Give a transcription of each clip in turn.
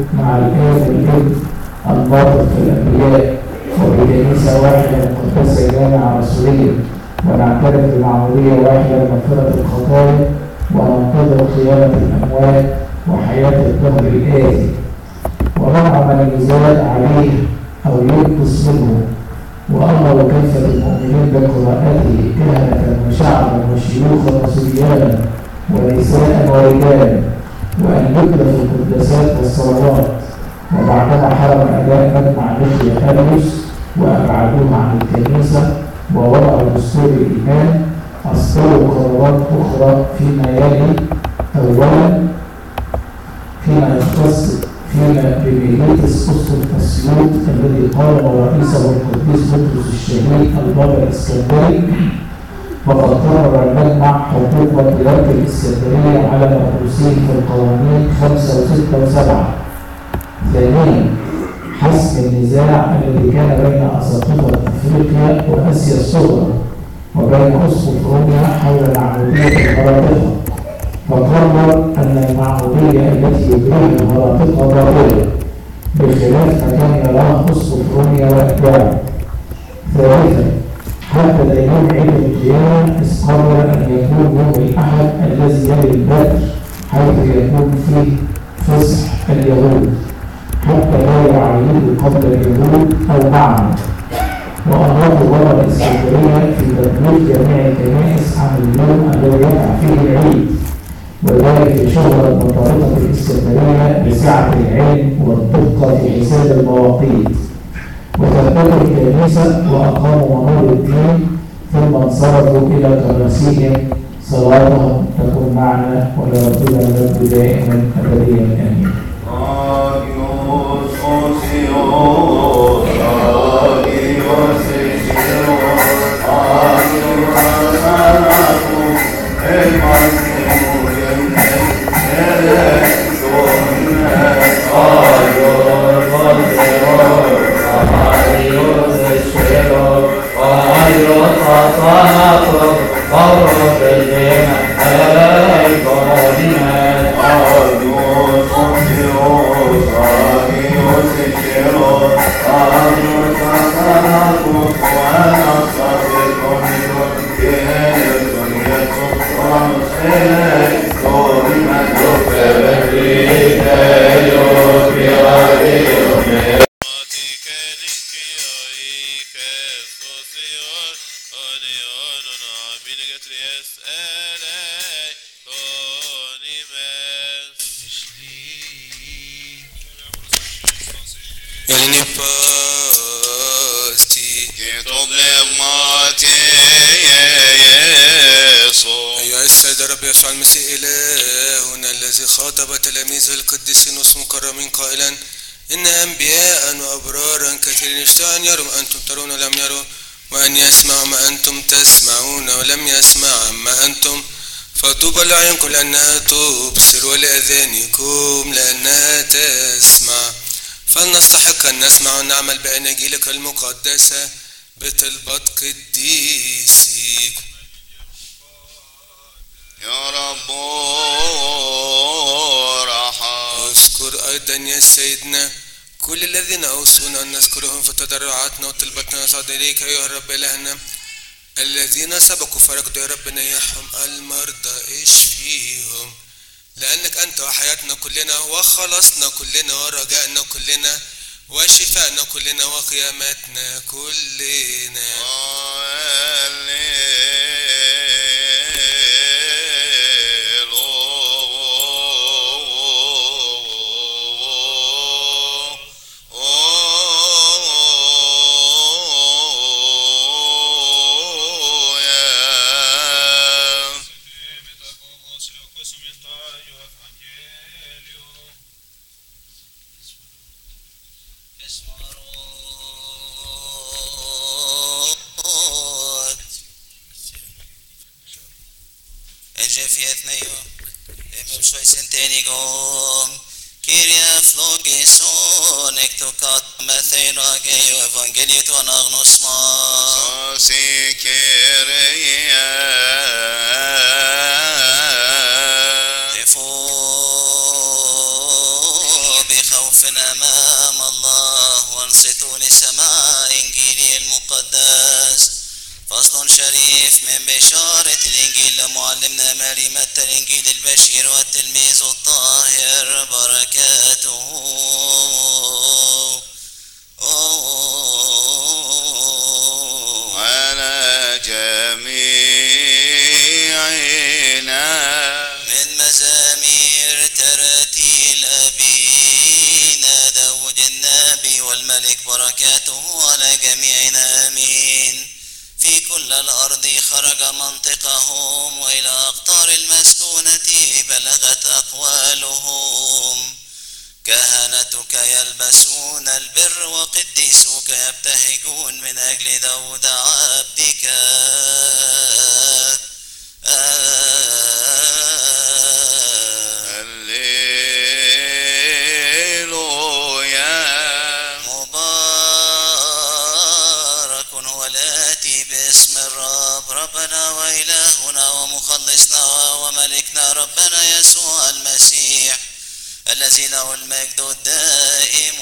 مع الآب والابن الناطق في الأنبياء، وبكنيسة واحدة مقدسة جامعة رسولية، ونعترف بمعمودية واحدة لمغفرة الخطايا، وننتظر قيامة الأموات وحياة الدهر الآتي، ونضع من يزاد عليه أو ينقص منه، وأمر كافة المؤمنين بقراءته كهنة وشعبا وشيوخا وصبيانا ونساء ورجالا، وأن يبدأ في القداسات والصلوات. وبعدما حرم أداء مجمع نيقيا أريوس وأبعدوه عن الكنيسة ووضعوا دستور الإيمان، أصدروا قرارات أخرى فيما يلي. أولا، فيما يختص بميليتس أسقف أسيوط الذي قام رئيسه القديس بطرس الشهيد البابا الإسكندري، وقد قرر المجمع حقوق ولاية الإسكندرية على مدروسين في القوانين 5 و6 و7. ثانيا، حسم النزاع الذي كان بين أساقفة أفريقيا وآسيا الصغرى وبين أسقف روميا حول معمودية الهراطقة، فقرر أن المعمودية التي يجريها الهراطقة باطلة بخلاف ما كان يراه أسقف روميا وأتباعه. ثالثا، حتى لا يوم عيد القيامة قرر أن يكون يوم الأحد الذي يلي البدر حيث يكون فيه فصح اليهود، حتى لا يعيدوا قبل اليهود أو معهم. وأمر بابا الإسكندرية في تبليغ جميع الكنائس عن اليوم الذي يقع فيه العيد، وذلك لشهرة منطقة الإسكندرية بسعة العلم والدقة في حساب المواقيت. وثبتوا الكنيسة وأقاموا منور الدين، ثم انصرفوا إلى كراسيهم. صلاتهم تكون معنا ولربنا المجد دائما أبديا آمين. خاطب تلاميذه القديسين والمكرمين قائلا: إن أنبياء وأبرارا كثيرين اشتهوا أن يروا ما أنتم ترون ولم يروا، وأن يسمعوا ما أنتم تسمعون ولم يسمعوا ما أنتم. فطوبى لأعينكم لأنها تبصر، ولأذانكم لأنها تسمع. فلنستحق أن نسمع ونعمل بأناجيلك المقدسة بطلبة قديسك يا رب. اذكر أيضا يا سيدنا كل الذين أوصونا أن نذكرهم في تضرعاتنا وطلبتنا نصعد إليك أيها الرب إلهنا. الذين سبقوا فرقدوا يا رب نيحهم، المرضى اشفيهم، لأنك أنت وحياتنا كلنا وخلصنا كلنا ورجائنا كلنا وشفائنا كلنا وقيامتنا كلنا. أمام الله وانصتوا لسماع إنجيله المقدس. فصل شريف من بشارة الإنجيل لمعلمنا ماري متى الإنجيل البشير والتلميذ الطاهر بركاته على جميعنا. من مزامير ترتيل أبينا داود النبي والملك بركاته على جميعنا آمين. في كل الأرض خرج منطقهم وإلى أقطار المسكونة بلغت أقوالهم. كهنتك يلبسون البر وقديسوك يبتهجون من أجل داود عبدك. باسم الرب ربنا وإلهنا ومخلصنا وملكنا ربنا يسوع المسيح الذي له المجد الدائم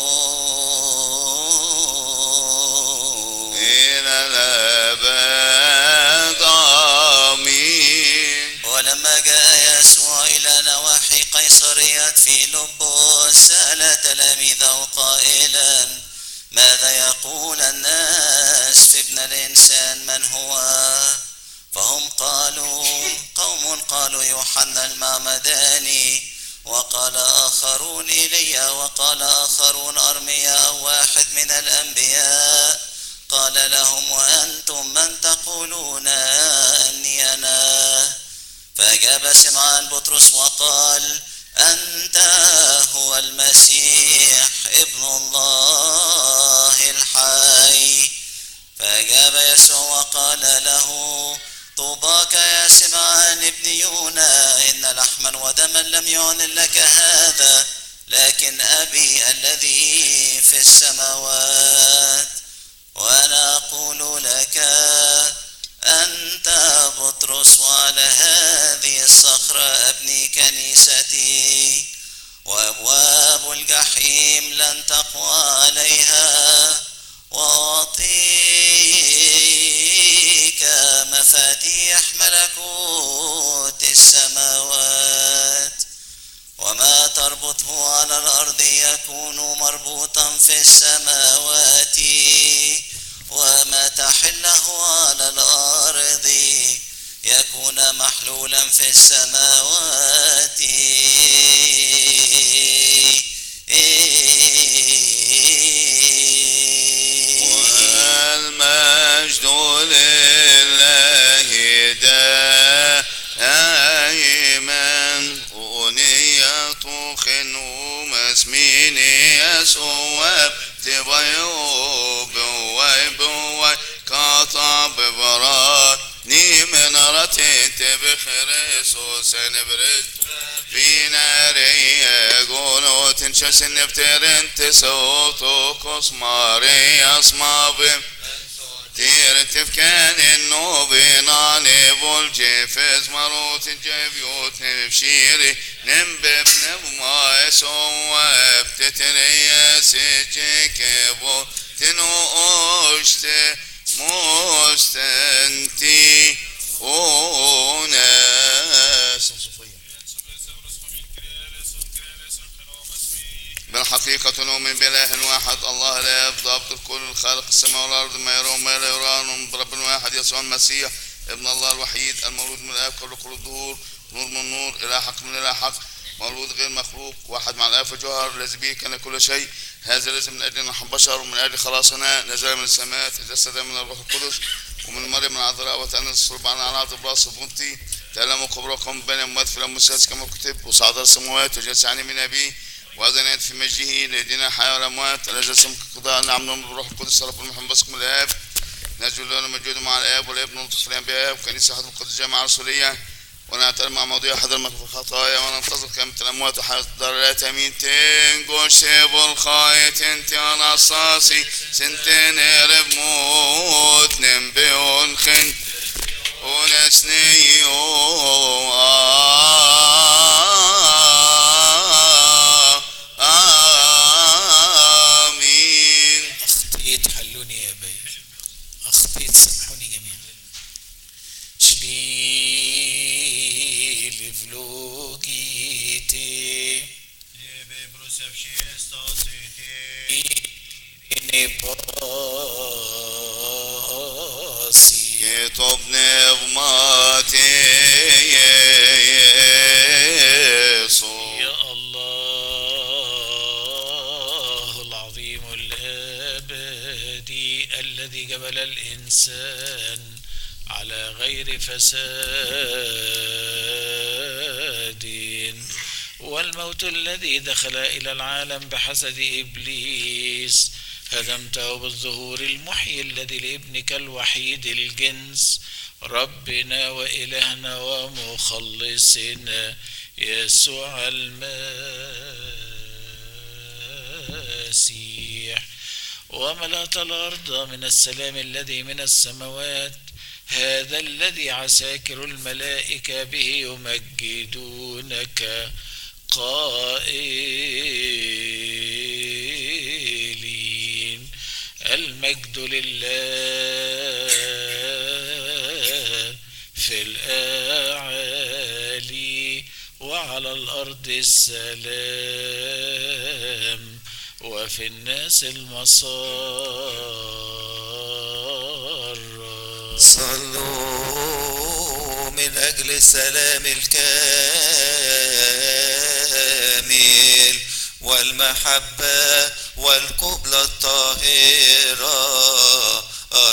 إلى الأبد آمين. ولما جاء يسوع إلى نواحي قيصرية فيلبس سأل تلاميذه قائلا ماذا يقول الناس في ابن الإنسان من هو؟ فهم قالوا قوم قالوا يوحنا المعمداني، وقال آخرون إيليا، وقال آخرون أرميا أو واحد من الأنبياء. قال لهم وأنتم من تقولون أني أنا؟ فأجاب سمعان بطرس وقال أنت هو المسيح ابن الله الحي. فأجاب يسوع وقال له طوباك يا سمعان ابن يونا، إن لحما ودما لم يعلن لك هذا لكن أبي الذي في السماوات. وأنا أقول لك أنت بطرس، وعلى هذه الصخرة أبني كنيستي، وأبواب الجحيم لن تقوى عليها. وأعطيك مفاتيح ملكوت السماوات، وما تربطه على الأرض يكون مربوطا في السماوات، وما تحله على الأرض يكون محلولا في السماوات. والمجد لله دائما. أغنية خنوم اسمين يسوع تبيوب ويبوي كاطب براني من رتيت بخريسوس نبرد في ناري قولوا تنشس نفترن تسوتو كسماري أصمابي تير تفكان النوبين علي بولجيفز مروت الجبيوت نبشيري نمبب نبما يسوى بتتريا سجيكبو تنوشت مستنتي وناس. بالحقيقة نؤمن بإله واحد الله لا ضابط الكل خالق السماء والأرض ما يرون ما لا يرون برب واحد يسوع المسيح ابن الله الوحيد المولود من الآب قبل كل الظهور نور من نور إله حق من إله حق مولود غير مخلوق واحد مع الآب الجوهر الذي به كان كل شيء. هذا الذي من أجل نحن بشر ومن أجل خلاصنا نزل من السماء تجسد من الروح القدس ومن مريم العذراء وتأنس الصلبان على عرض براس بنتي تألموا قبركم بين أموات في الأموات كما كتب وصعد السماوات وجلس عن من أبيه وأذنت في مجده ليدينا حياة والأموات الذي سمك قضاء نعم بالروح القدس رب المحب بسكم الآب نجل لنا مجود مع الآب والابن والطفل الأنبياء وكنيسة حضر القدس جامعة رسولية ونعترف مع موضوع حضر مكتوب الخطايا وننتظر كلمة الأموات وحياة الضرورات. أمين. تنقل شيب الخاية تنتي أنا صاصي سنتين يرب موت ننبي ونخن ونسني Top nevmati Yesu يا الله العظيم الأبدي الذي جبل الإنسان على غير فساد والموت الذي دخل إلى العالم بحسد إبليس هدمته بالظهور المحيي الذي لابنك الوحيد الجنس ربنا وإلهنا ومخلصنا يسوع المسيح وملأت الأرض من السلام الذي من السماوات هذا الذي عساكر الملائكة به يمجدونك قائلين المجد لله في الأعالي وعلى الأرض السلام وفي الناس المسار صلوا من أجل السلام الكامل والمحبة والقبلة الطاهرة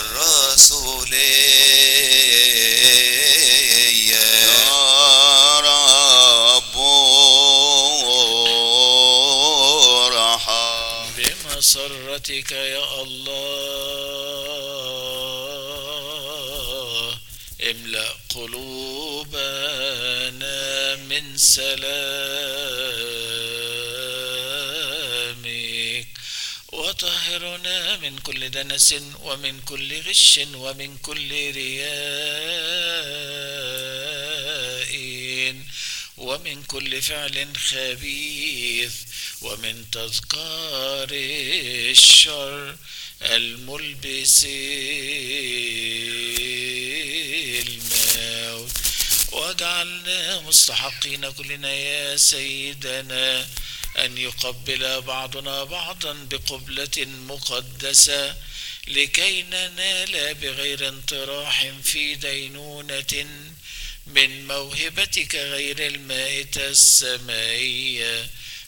الرسولية يا رب رحم بمسرتك يا الله املأ قلوبنا من سلامك وطهرنا من كل دنس ومن كل غش ومن كل رياء ومن كل فعل خبيث ومن تذكار الشر الملبس الموت واجعلنا مستحقين كلنا يا سيدنا أن يقبل بعضنا بعضا بقبلة مقدسة لكي ننال بغير انطراح في دينونة من موهبتك غير المائتة السمائية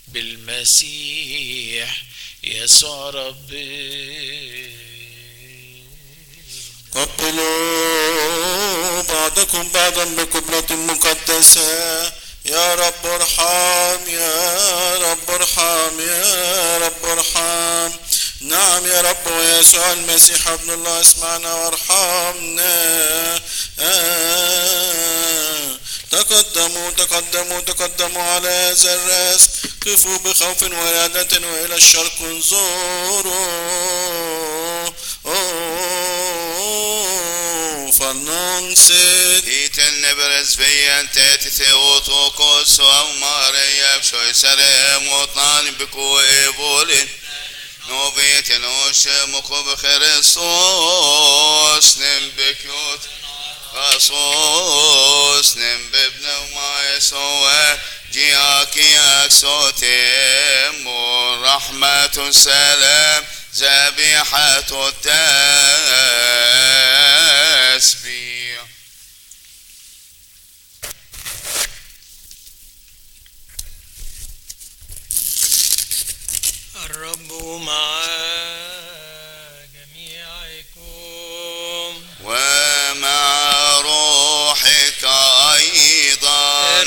بالمسيح يسوع ربي. قبلوا بعضكم بعضا بقبلة مقدسة. يا رب ارحم يا رب ارحم يا رب ارحم. نعم يا رب ويسوع المسيح ابن الله اسمعنا وارحمنا. تقدموا تقدموا تقدموا على هذا الرأس. قفوا بخوف ورعدة وإلى الشرق انظروا فلننصت. Hitelne beresveyen tetite otokos avmareyem şoyserem otlan biku evolin. Noveten oşe mukub Christos nem bekyot Kasos nem bebne maesove ciakiyak sotem rahmetun selam zabihatu tesbih. الرب مع جميعكم ومع روحك أيضا.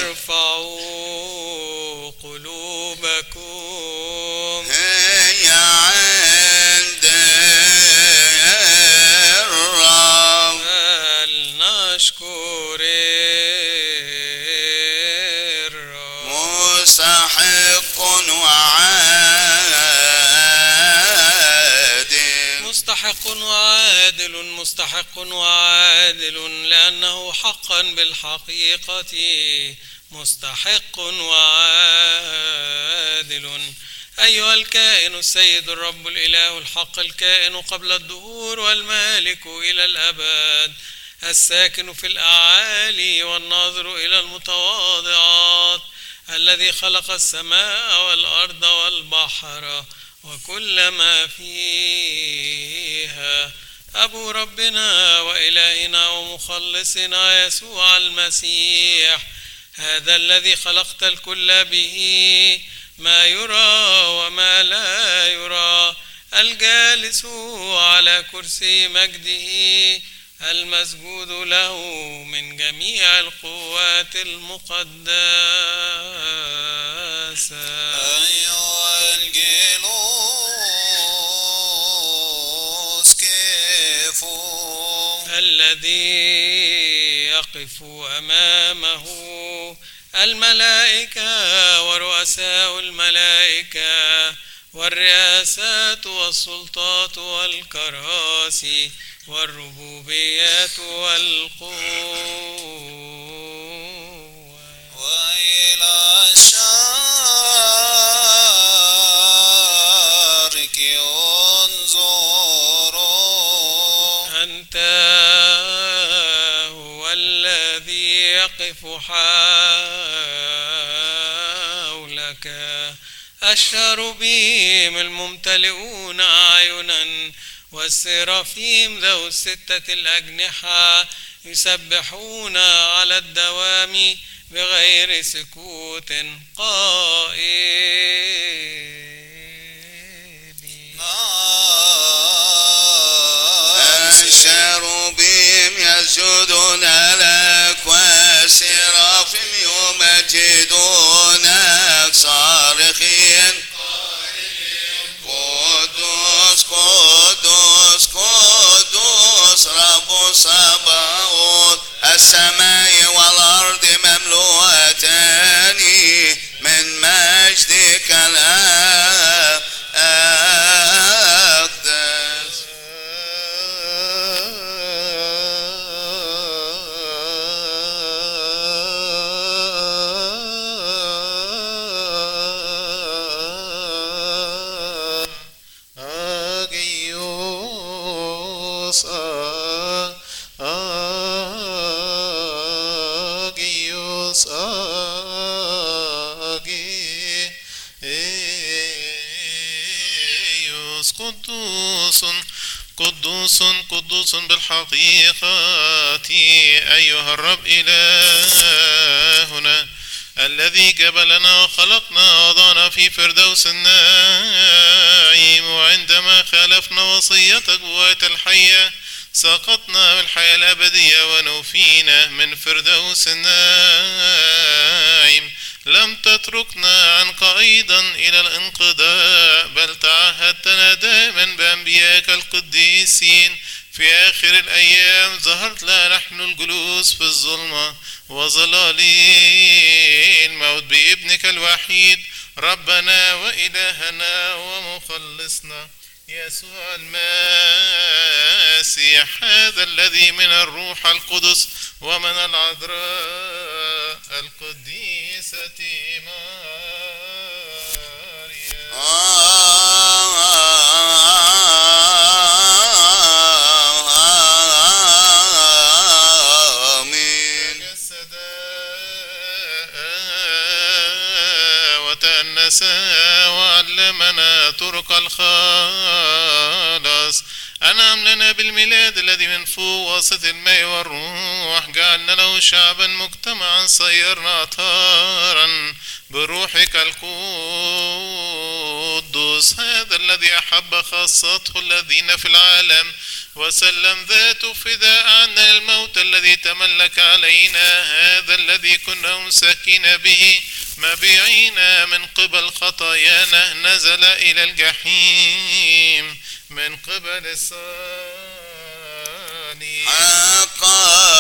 ارفعوا قلوبكم هي عند الرب فلنشكر الرب. مستحق وعادل. مستحق وعادل مستحق وعادل لأنه حقا بالحقيقة مستحق وعادل. أيها الكائن السيد الرب الإله الحق الكائن قبل الدهور والمالك إلى الأبد الساكن في الأعالي والناظر إلى المتواضعات الذي خلق السماء والأرض والبحر وكل ما فيها، أبو ربنا وإلهنا ومخلصنا يسوع المسيح، هذا الذي خلقت الكل به، ما يرى وما لا يرى، الجالس على كرسي مجده، المسجود له من جميع القوات المقدسة. أيها الجلوس كيفو الذي يقف أمامه الملائكة ورؤساء الملائكة والرئاسات والسلطات والكراسي والربوبيات والقوة، وإلى الشرق انظروا. أنت هو الذي يقف حولك، الشروبيم الممتلئون أعينا والسرافيم ذو الستة الأجنحة يسبحون على الدوام بغير سكوت قائلين. الشروبيم يسجدون لك والسرافيم يمجدونك صارخين قدوس قدوس قدوس رب الصباوت، السماء والأرض مملوءتان من مجدك الأقدس. قدوس قدوس بالحقيقة أيها الرب إلهنا، الذي جبلنا وخلقنا وضعنا في فردوس النعيم، وعندما خالفنا وصيتك قوات الحية سقطنا بالحياة الأبدية ونوفينا من فردوس النعيم. لم تتركنا عنك أيضا إلى الانقضاء، بل تعهدتنا دائما بأنبيائك القديسين. في آخر الأيام ظهرت لنا نحن الجلوس في الظلمة وظلال الموت بابنك الوحيد ربنا وإلهنا ومخلصنا يسوع المسيح، هذا الذي من الروح القدس ومن العذراء القديسة مريم. آمين. تجسد وتأنس وعلمنا طرق الخلاص، أنعم لنا بالميلاد الذي من فوق وسط الماء والروح، جعلنا له شعبا مجتمعا صيرنا أطهارا بروحك القدوس، هذا الذي أحب خاصته الذين في العالم وسلم ذاته فداء عنا الموت الذي تملك علينا، هذا الذي كنا مساكين به مبيعين من قبل خطايانا نزل إلى الجحيم من قبل الصليب حقا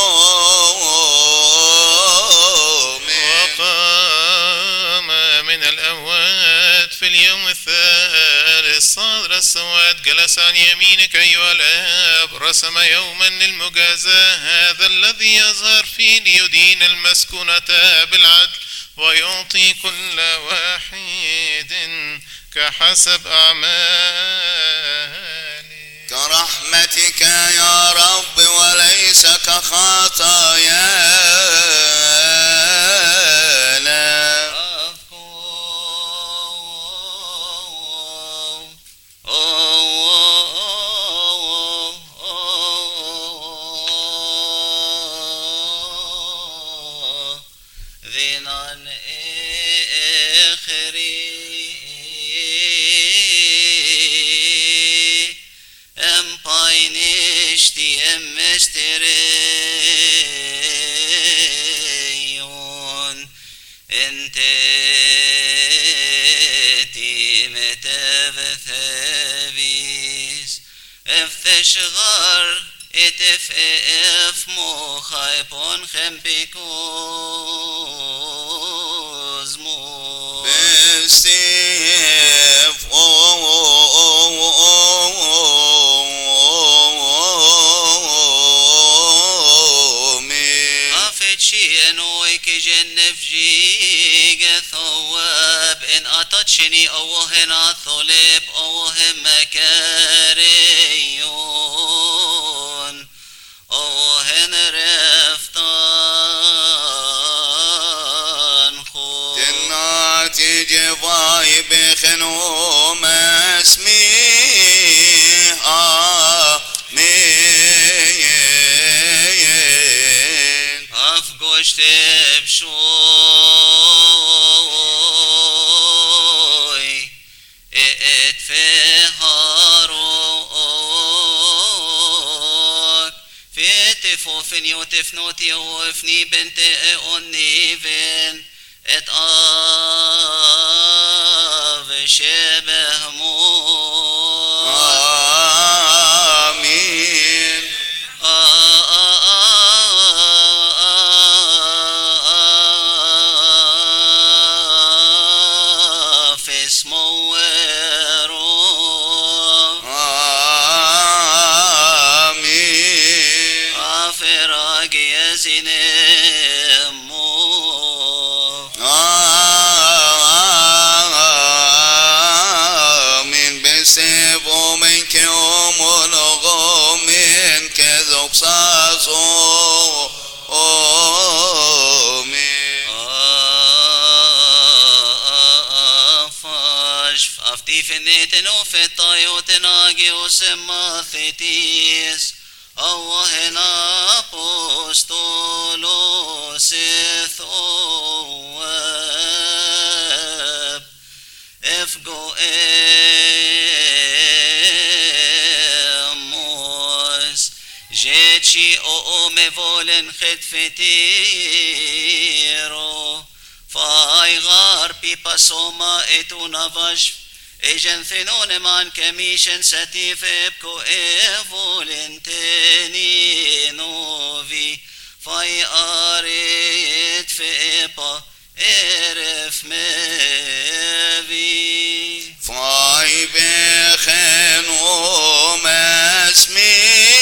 وقام من الأموات في اليوم الثالث، صادر السواد جلس عن يمينك أيها الآب، رسم يوما للمجازاة، هذا الذي يظهر فيه ليدين المسكونة بالعدل ويعطي كل واحد كحسب أعماله. كرحمتك يا رب وليس كخطايانا. etevthevis efteshgar etef mochai pon chempikosmo Bestef afetchienoi kijennefjig thawab in atachini awohen atholeb awohen makariyon awohen reftan khod Tennati jevai bechenu mesmi Amen Afgoshte bshoy et feharok fetifofin yotifnot yofni bente oniven et av shebehmot Amen Amen Besevo men que homologo men que doxazo Amen Aftifineten och fetajoten agios emathetis Awahen apostolos ethoweb Efgo emos Jechi o me volen chetfetiro Faigar pipasoma etunavash Ejen thinone man kemishen satif epko evolenteni novi Fai arit fepa eref mevi Fai bechenu mesmi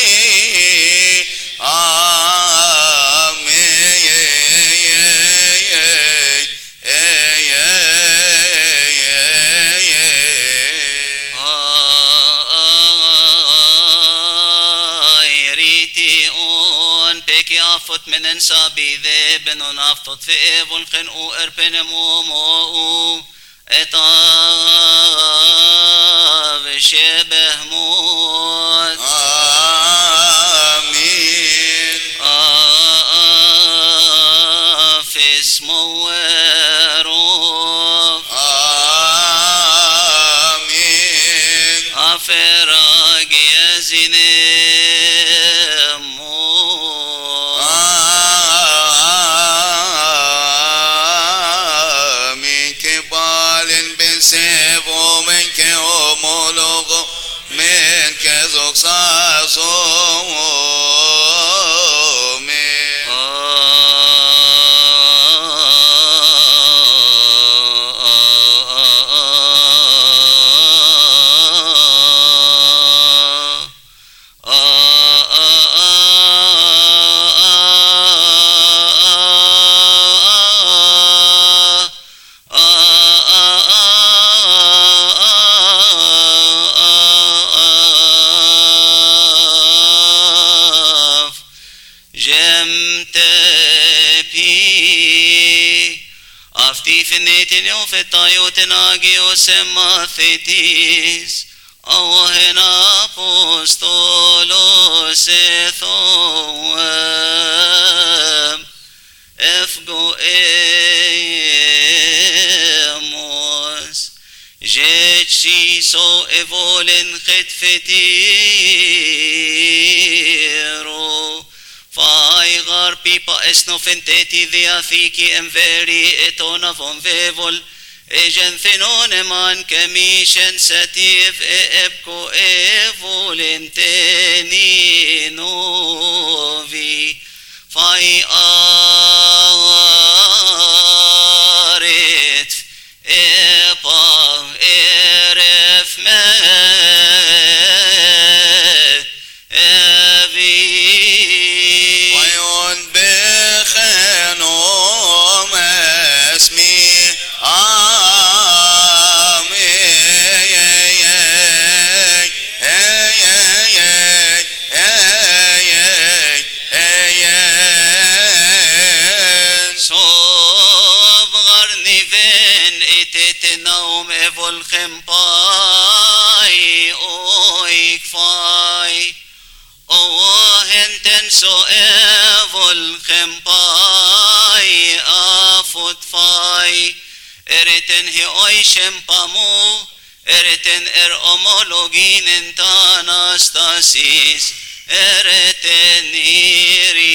Afot menen sabi dhe benon aftot fe evon khen u erpen momo etav shebehmot Amen Afis moero Amen Aferag yazine Sevo men que homólogo men que doxazo men Aftifinetin fetayotin agios emathetis Awohen apostolos ethoweb Efgo emos Jetsi so evolen chetfetiro Faigar pipa esnofenteti diathiki enveri etona von vevol Ejen thinon man kemishen sativ epko evolenteni novi fai aret epa eref me evi ويون بخنوم اسمي Naum evolchem pai oik fai o henten so evolchem pai afut fai eriten hi oishem pamu eriten omologin anastasis eriten iri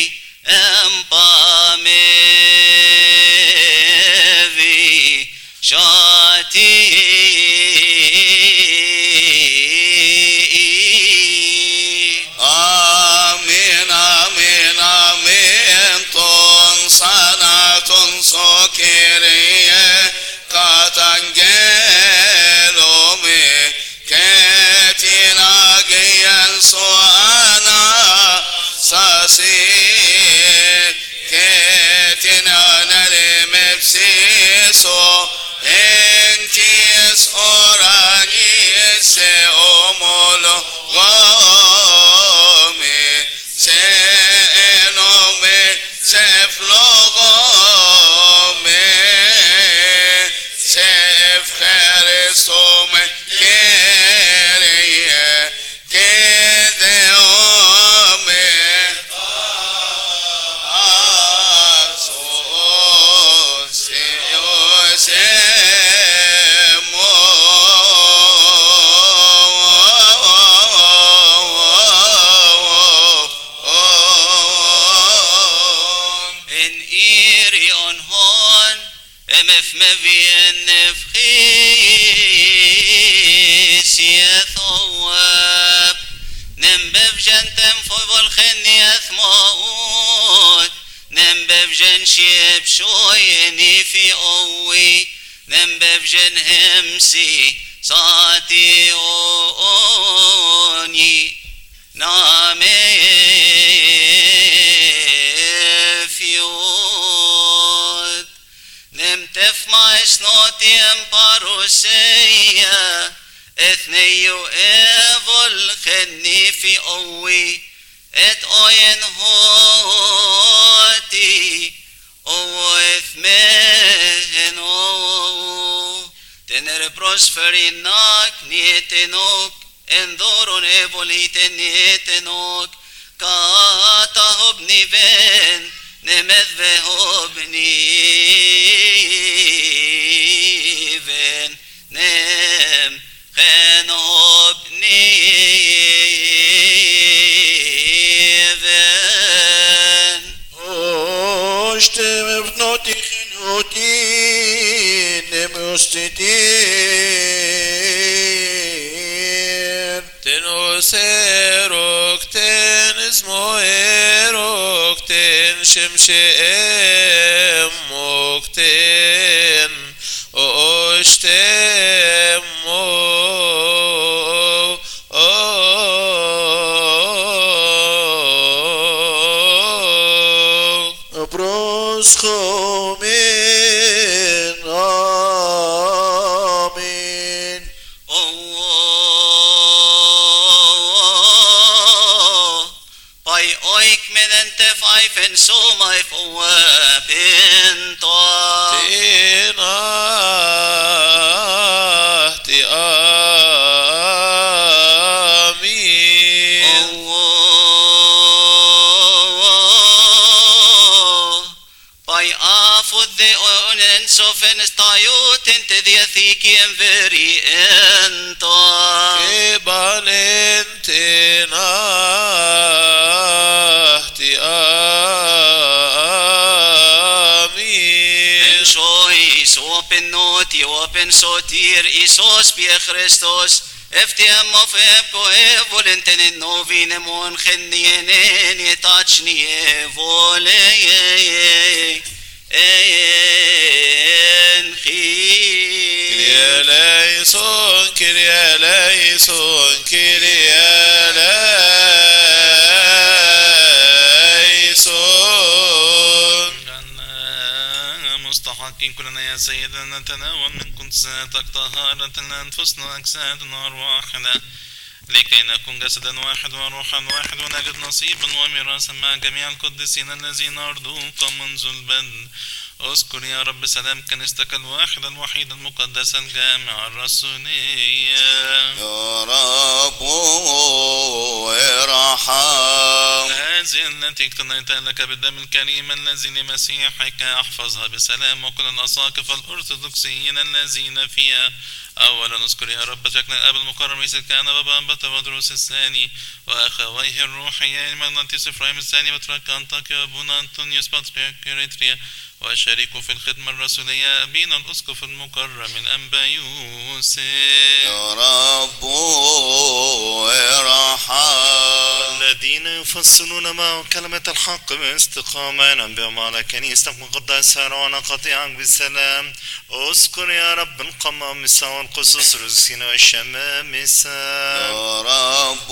empamevi Shati Amin, amin, amin Ton sanatun sokiriye Katangelomi Ketina giyen soana Sasi Ketina nelimepsiso Entis oranis se homologomi se enome se flogomi se efcheristome kerie kedeome مفين نفخيس يثواب نمبف جنتم فوق الخني أثموت نمبف جن شيب شويني في أوي نمبف جن همسي صاتي أوني نامي فيود نمتف ما اسنوتي امباروسيا اثنيو ايفول خني في اوي ات اوين هوتي او اثمين او تنر بروسفريناك نيتنوك انظرون ايفوليت نيتنوك كاتهب نيفين نمذ بنيفن نم خنوب نيفن اشتم ابنوتي خنوتي نمستتين تنوسيروك تنسمويروك شمشئم مكتن اشتم ابرز خومين آمين باي اويك من انت فايفن سو ماي فوابين طا تناهتي آمين باي افود ذي اونن سوفن ستايوت انت ذي ثيكي انفري انطا كبالنتنا شوي سوب النوتي open sotir Isos pie Christos افتهم وفيبكو فولنتن نوفين مون خنينين يتاچني فولي كريا ليسون كريا ليسون كريا ليسون مستحقين كلنا يا سيدنا نتناول من قدساتك طهارة لأنفسنا أجسادنا أرواحنا لكي نكون جسدا واحد وروحا واحد ونجد نصيبا وميراثا مع جميع القديسين الذين أرضوك منذ البدء. اذكر يا رب سلام كنيستك الواحدة الوحيدة المقدسة الجامعة الرسولية. يا رب ارحم هذه التي اقتنيت لك بالدم الكريم الذي لمسيحك احفظها بسلام، وكل الأساقفة الأرثوذكسيين الذين فيها. أولا نذكر يا رب شكل الأب المقرب رئيس الكهنة بابا أنبا ودروس الثاني وأخويه الروحيين مغناطيس إفرايم الثاني بطريرك أنطاكيا وأبونا أنطونيوس بطريرك إريتريا وشريكه في الخدمة الرسولية أبينا الأسقف المكرم الأنبا يوسف. يا رب ارحم الذين يفصلون معه كلمة الحق باستقامة ينبئهم على كنيستك المقدسة رعنا قطيعا بالسلام. اذكر يا رب القمامسة والقصص الرزسين والشمامسة. يا رب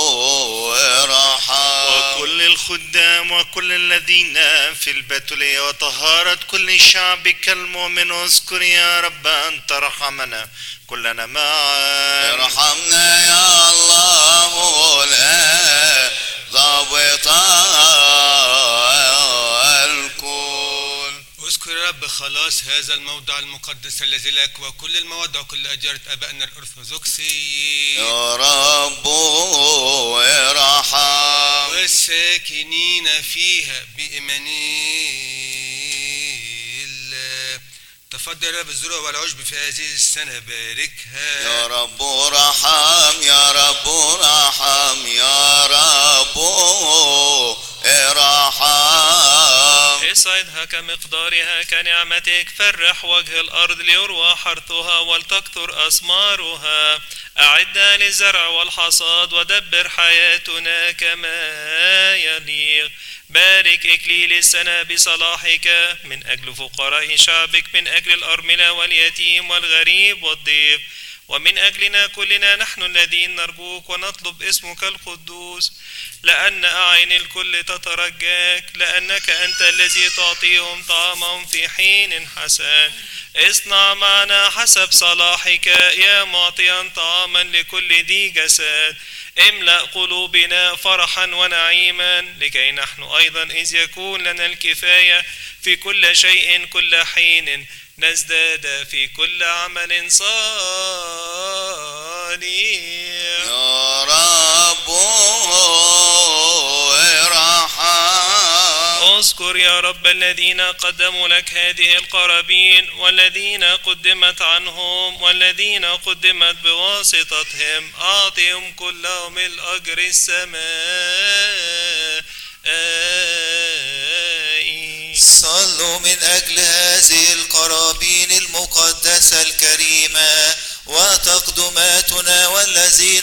ارحم وكل الخدام وكل الذين في البتولية وطهارة كل شعبك المؤمن. اذكر يا رب أن ترحمنا كلنا معا. ارحمنا يا الله لا ضابط الكون. اذكر يا رب خلاص هذا الموضع المقدس الذي لك وكل المواضع وكل أجارة أبائنا الأرثوذكسيين. يا رب ارحم والساكنين فيها بإيمانيل. تفضل يا رب الزروع والعشب في هذه السنة باركها. يا رب ارحم يا رب ارحم يا رب ارحم. اصعدها كمقدارها كنعمتك، فرح وجه الأرض ليروى حرثها ولتكثر أثمارها. أعدها للزرع والحصاد ودبر حياتنا كما يليق. بارك إكليل السنة بصلاحك من أجل فقراء شعبك، من أجل الأرملة واليتيم والغريب والضيف، ومن أجلنا كلنا نحن الذين نرجوك ونطلب اسمك القدوس. لأن أعين الكل تترجاك، لأنك أنت الذي تعطيهم طعامهم في حين حسن. اصنع معنا حسب صلاحك يا معطيا طعاما لكل ذي جسد. املأ قلوبنا فرحا ونعيما، لكي نحن أيضا إذ يكون لنا الكفاية في كل شيء كل حين نزداد في كل عمل صالح. يا رب ارحم. اذكر يا رب الذين قدموا لك هذه القرابين، والذين قدمت عنهم، والذين قدمت بواسطتهم. أعطهم كلهم الأجر السماء. صلوا من أجل هذه القرابين المقدسة الكريمة وتقدماتنا والذين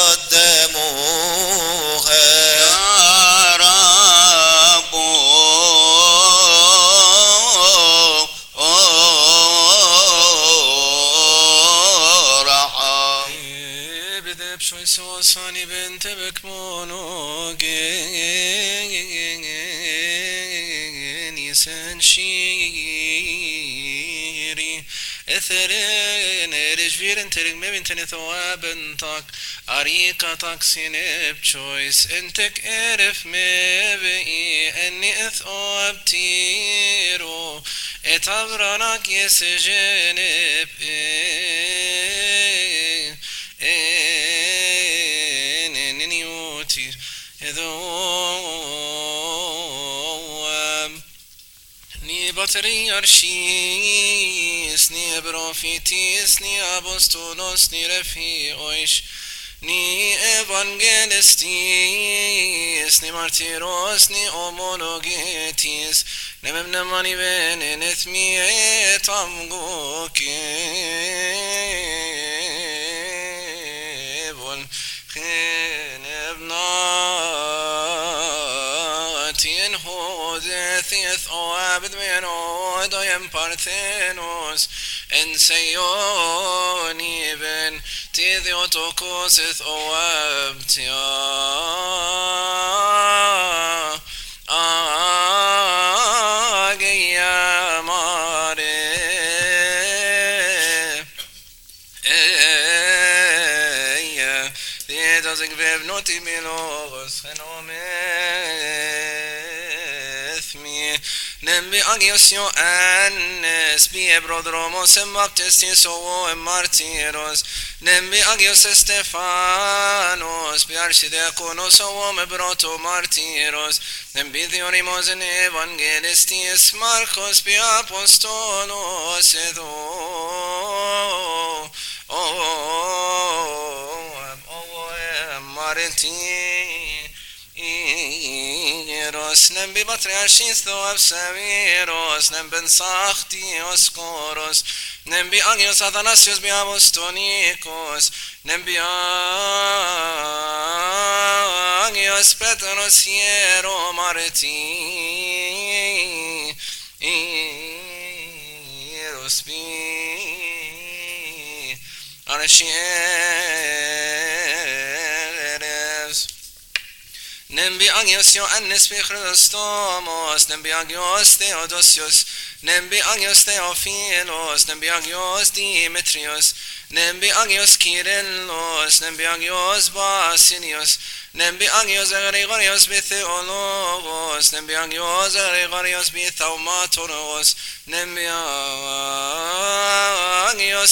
قدموها. يا رب ارحم. بدأ بشوي سواساني بنت بكمونوغين يسنشيري اثرين رجفيرن ترق مبنتني ثوابن تاك أريكا تاكسين بشويس انتك اعرف مبئي اني اثواب تيرو اتغرانك يسجنب نيوتي ذوام ني بطري أرشيس ني بروفيتيس ني أبوستولوس ني رفيقوش ني إيفانجيلستيس ني مارتيروس ني أومولوجيتيس نمبنا ماني بين نثمي طمقوك بول خين ابناتين هود ثيث اوابد من اود ويم بارثينوس ان سيوني بن تيذي وتوكوسث اوابتيا Noti milos genomeithmi nembi agiosio annes bie brodromos em baptistis o em martiros nembi agios Stefanos bi archidiakonos o em broto martiros nembi theorimos en evangelistis Marcos bi apostolos edo Martiros nembi patriarchis thoab Saviros nemben Sachtios Koros nembi Agios Athanasios bi Apostonikos nembi Agios Petros Hiero Martiros bi Nembi Agios Ioannis bi Christomos, Nembi Agios Theodosius, Nembi Agios Theophilos, Nembi Agios Dimitrios, Nembi Agios Kyrillos, Nembi Agios Basilios, Nembi Agios Gregorios bi Theologos, Nembi Agios Gregorios bi Thaumaturgos, Nembi Agios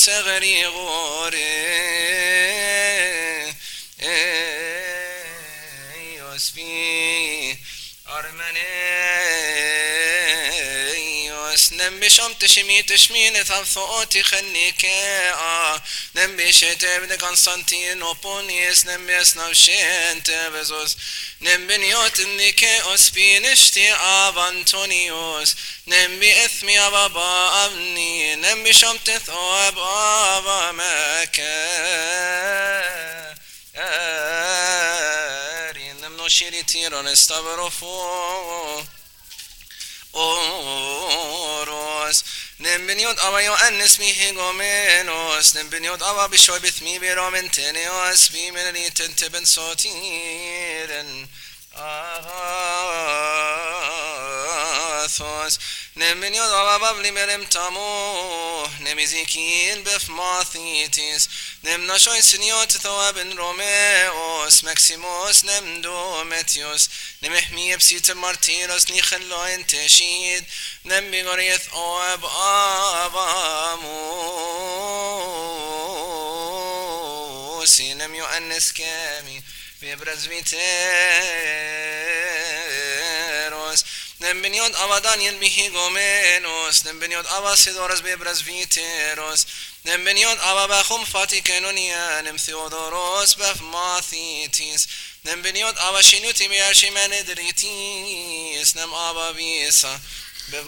Gregorios bi Armenios nembi Shamtishimi Tishmini Thamthoti Khannikea nembi Shete b'ne Konstantinopolis nembi Esnavshente Bezos nembi Niot Nikeos bi Nishti Ab Antonios nembi Ethmi Ababa Avni nembi Shamtith Ab Aba Mekka Shiritiron Stavropho Oros Nembiniot Aba Ioannis Mihigomenos Nembiniot Aba Bishobith Mi Biromintenios Bimelitin Tibin Sotiren Athos Nembiniot Aba Babli Merim Tamu Nemizikil Bif Mathitis Nem Nashoy Siniot Thoabin Romeos Maximus Nem Dometios Nem Ehmi Psit Martiros Nichelloin Teshid Nem Bigorieth Oab Abamusi Nem Ioannis Kami Bibrazviteros Nem Biniot Aba Daniel Mihigomenos Nem Biniot Aba Sidoras Bibrazviteros Nem Biniot Aba Bachum Fatikenonia Nem Theodoros Bef Mathitis Nem Biniot Aba Shinuti Biarchimenidritis Nem Aba Bisa Bef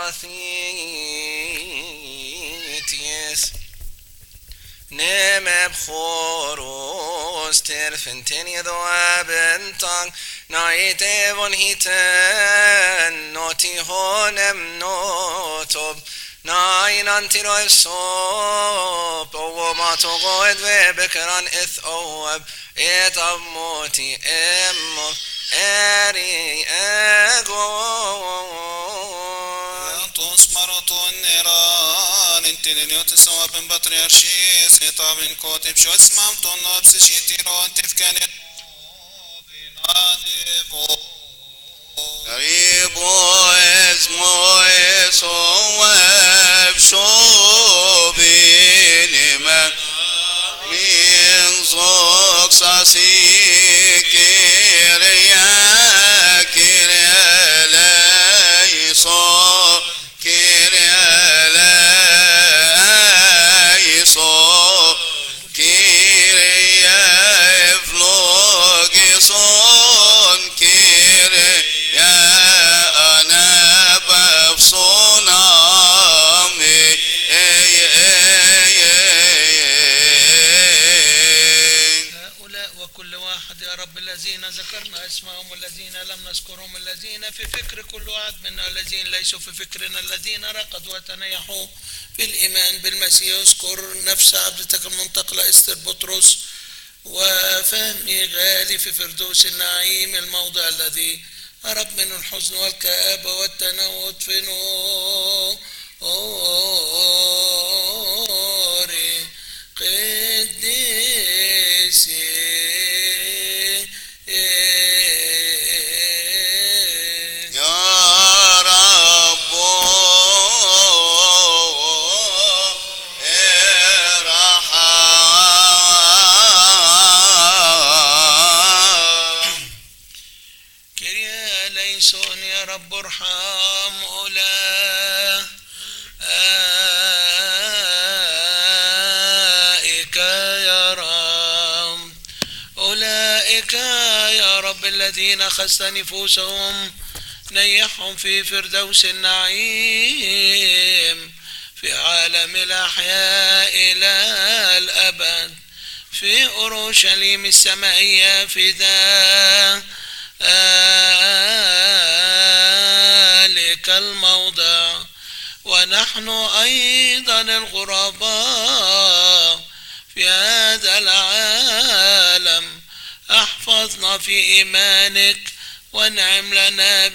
Mathitis Nem Ebchoros Terfenteni Doabentang Nait Evon Hiten Noti Honem Notob Nain Antiro Evsop Owo Matogo Edwe Bekeran Eth Oab Et Amoti Emmo Eri Ego Maraton Iran Intelligent سواء بن بطريرشي سيطاب كوتب شو اسمام طنب سشيتيرون تفكن قريبو اسمو يسواب شوبي لمن من زوق ساسي كيريا كيريا ليسو كيريا ليسو كيريا فلوغيسون كيريا أنا وكل واحد يا رب الذين ذكرنا اسمهم والذين لم نذكرهم، الذين في فكر كل واحد منا، الذين ليسوا في فكرنا، الذين رقدوا وتنيحوا في الإيمان بالمسيح. اذكر نفس عبدتك المنتقلة استر بطرس وفهمي غالي في فردوس النعيم، الموضع الذي هرب من الحزن والكآبة والتنوت في نور قديسي. يا رب ارحم. كريا ليسون يا رب ارحم أولئك يا رب الذين أخذت نفوسهم نيحهم في فردوس النعيم في عالم الأحياء إلى الأبد في أورشليم السمائية في ذلك الموضع. ونحن أيضا الغرباء في هذا العالم احفظنا في إيمانك وانعم لنا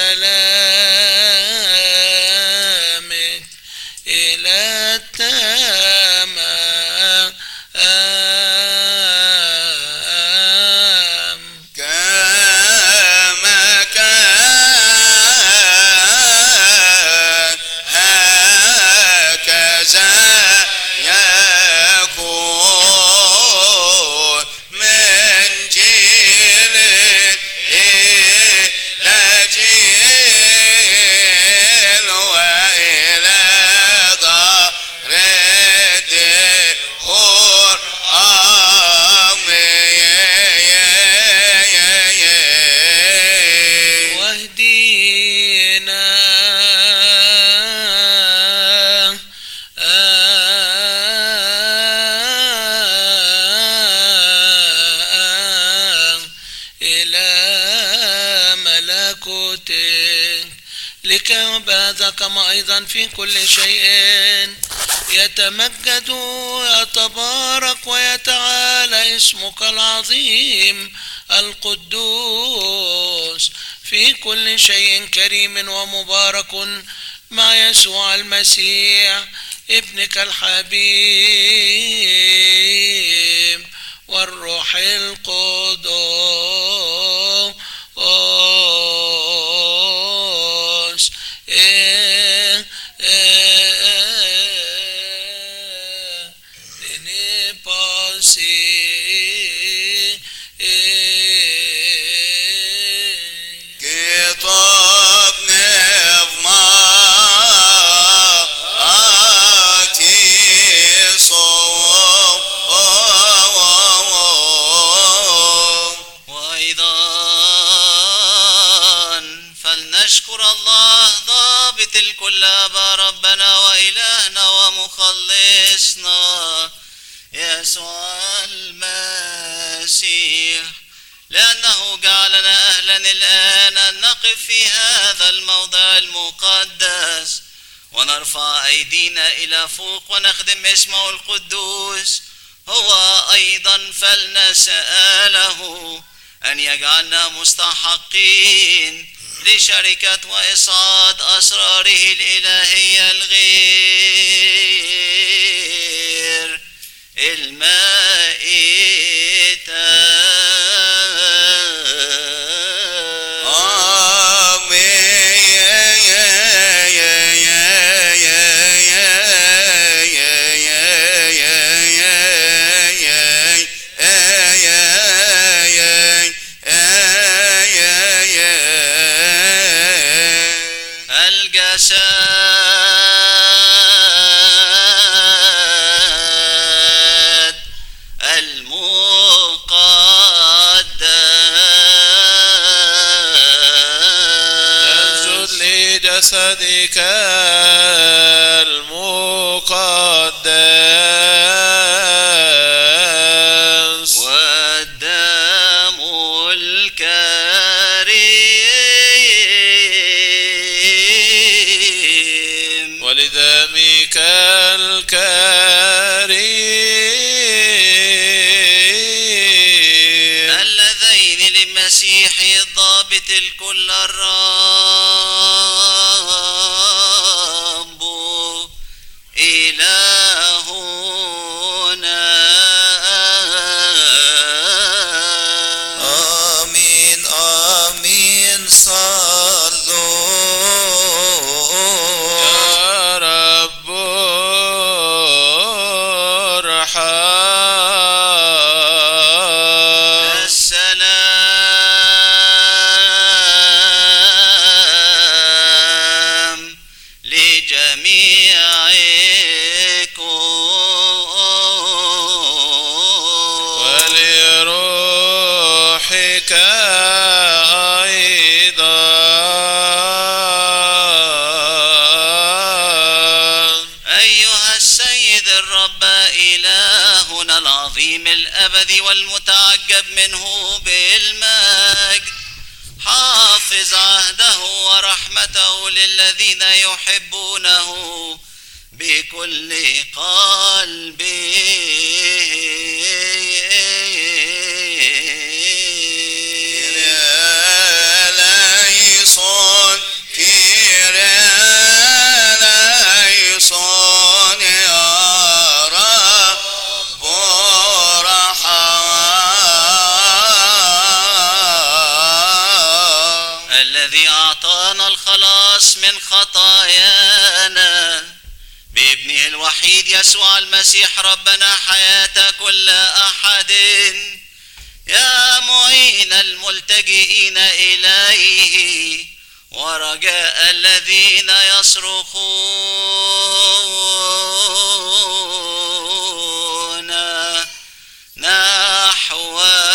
بسلامك إلى التمام. كما كان هكذا يكون من جيل إلى جيل وإلى ظهر الدهور. واهدينا إلى ملكوتك لكي كما أيضا في كل شيء يتمجد ويتبارك ويتعالى اسمك العظيم القدوس في كل شيء كريم ومبارك مع يسوع المسيح ابنك الحبيب والروح القدوس. كتاب نظماتي صوم. وأيضا فلنشكر الله ضابط الكل أبا ربنا وإلهنا ومخلصنا يسوع المسيح، لأنه جعلنا أهلا الآن أن نقف في هذا الموضع المقدس ونرفع أيدينا إلى فوق ونخدم اسمه القدوس. هو أيضا فلنسأله أن يجعلنا مستحقين لشركة وإصعاد أسراره الإلهية الغير المائتة. الجسد المقدس لجسدك المقدس والدم المسيح الضابط الكل الرب إلهنا. آمين آمين. صلوا يا رب ارحم. السلام لجميعكم ولروحك أيضا. أيها السيد الرب إلهنا العظيم الأبدي والمتعجب منه بالمجد، حافظ عهده ورحمته للذين يحبونه بكل كيرياليسون كيرياليسون يا رب ارحم. الذي أعطانا الخلاص من خطايانا بابنه الوحيد يسوع المسيح ربنا، حياة كل أحد، يا معين الملتجئين إليه ورجاء الذين يصرخون نحوه.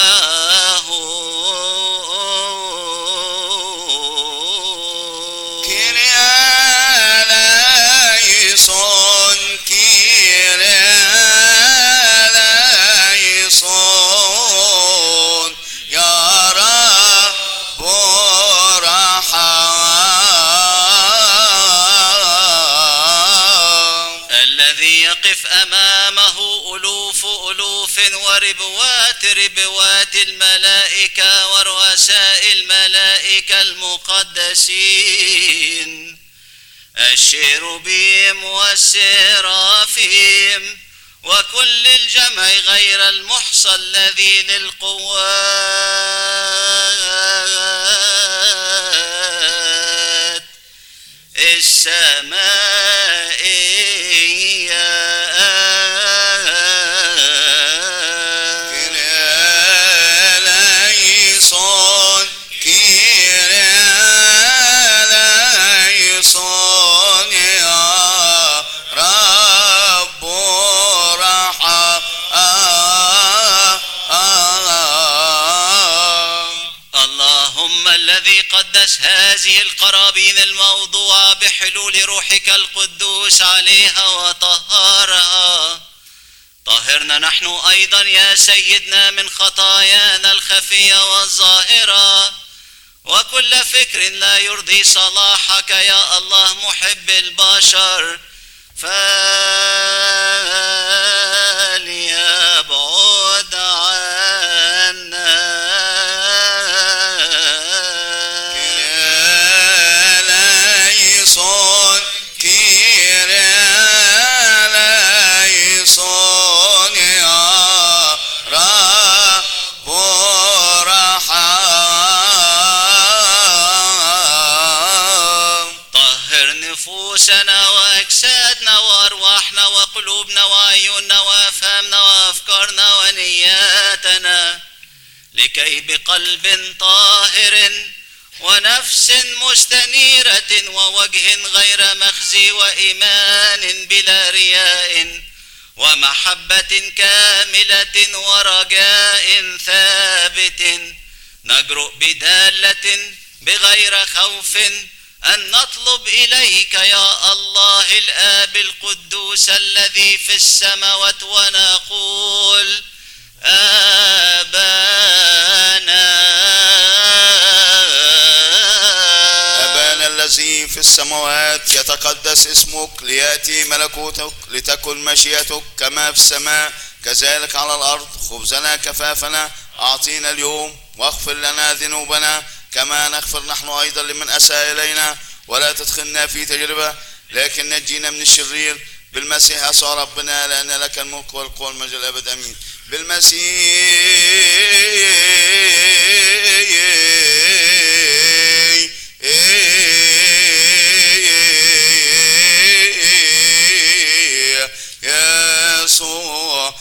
كيرياليسون كيرياليسون يا رب ارحم. الذي يقف أمامه ألوف وربوات الملائكة ورؤساء الملائكة المقدسين، الشيروبيم والسرافيم وكل الجمع غير المحصى الذي للقوات السمائية. كيرياليسون كيرياليسون يا رب ارحم. اللهم الذي قدس هذه القرابين الموضوعة بحلول روحك القدوس عليها وطهرها، طهرنا نحن أيضا يا سيدنا من خطايانا الخفية والظاهرة وكل فكر لا يرضي صلاحك يا الله محب البشر، فليبعد عنا. كيرياليسون كيرياليسون يا رب ارحم. طهر نفوسنا وأجسادنا وأرواحنا وقلوبنا وعيوننا وأفهامنا وأفكارنا ونياتنا، لكي بقلب طاهر ونفس مستنيرة ووجه غير مخزي وإيمان بلا رياء ومحبة كاملة ورجاء ثابت نجرؤ بدالة بغير خوف أن نطلب إليك يا الله الآب القدوس الذي في السماوات ونقول أبانا الذي في السماوات يتقدس اسمك، ليأتي ملكوتك، لتكن مشيئتك كما في السماء كذلك على الأرض خبزنا كفافنا أعطينا اليوم، واغفر لنا ذنوبنا كما نغفر نحن أيضا لمن أساء إلينا، ولا تدخلنا في تجربة لكن نجينا من الشرير، بالمسيح يسوع ربنا، لأن لك الملك والقوة والمجد الأبد آمين. يسوع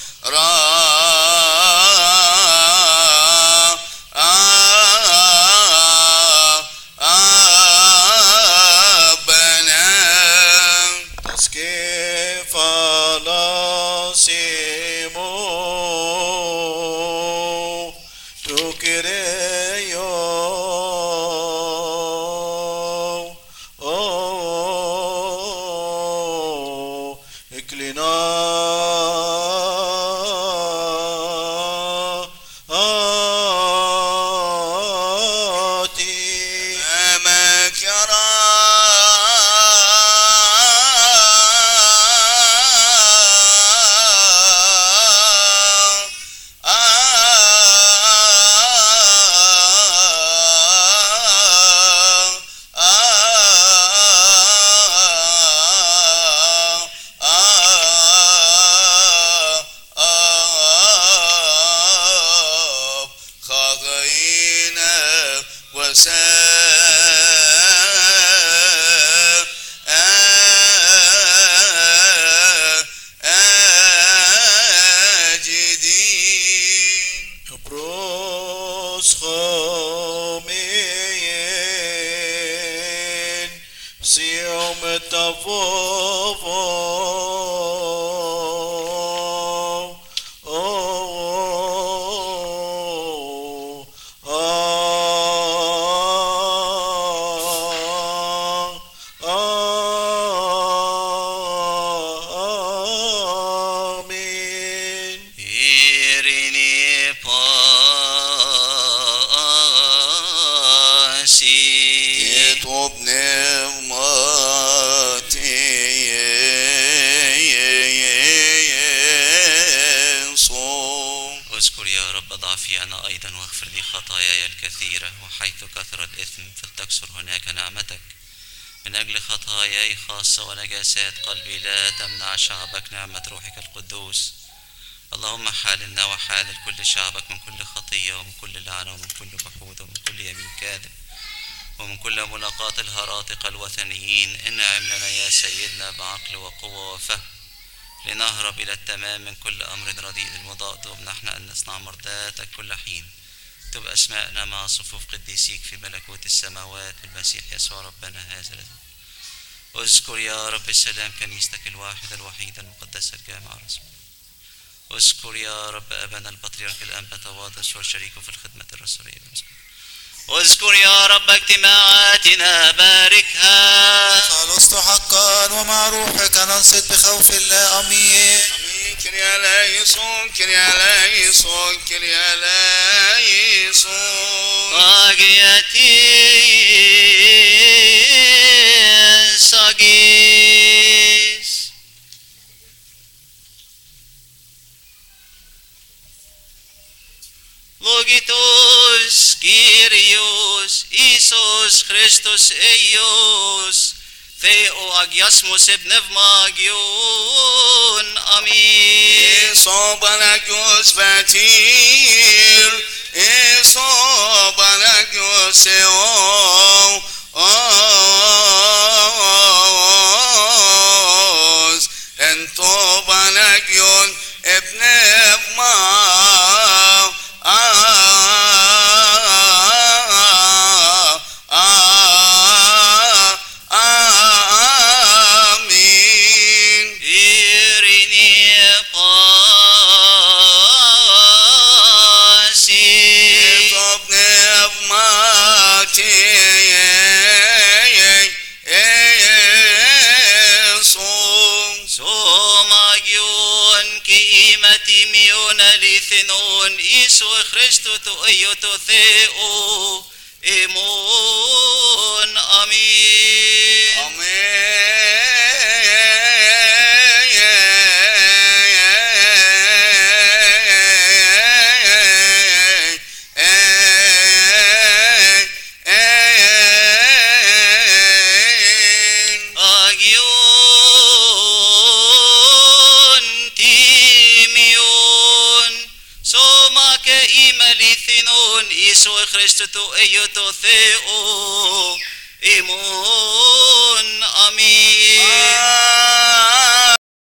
ونجاسات قلبي لا تمنع شعبك نعمة روحك القدوس. اللهم حالنا وحال كل شعبك من كل خطية ومن كل لعنة ومن كل جحود ومن كل يمين كاذب ومن كل ملاقاة الهراطقة الوثنيين. انعم لنا يا سيدنا بعقل وقوة وفهم لنهرب إلى التمام من كل أمر رديء المضاد، وامنحنا أن نصنع مرضاتك كل حين. تب أسماءنا مع صفوف قديسيك في ملكوت السماوات بالمسيح يسوع ربنا هذا الذي. اذكر يا رب السلام كنيستك الواحدة الوحيدة المقدسة الجامعة الرسمية. اذكر يا رب أبانا البطريرك الأنبا تواضس وشريكه في الخدمة الرسولية. اذكر يا رب اجتماعاتنا باركها. خلصت حقا ومع روحك ننصت بخوف الله. امين. كريا لايسون كريا لايسون كريا لايسون. طاغيتي ساجيس. Logitos Kyrios Iisus Christus Eios Theo agiasmus ebnevmagion. Amin. Isobanagios vatir Isobanagios eos Entobanagion ebnevma. Isu Christu tu iyo tu theo imon. Amin. Amen. make imelithinon Isu Christu eyoto theo imun. Amin.